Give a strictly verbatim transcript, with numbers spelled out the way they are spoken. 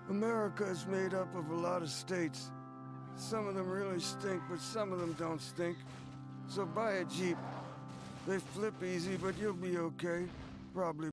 America is made up of a lot of states. Some of them really stink, but some of them don't stink. So buy a Jeep. They flip easy, but you'll be okay. Probably.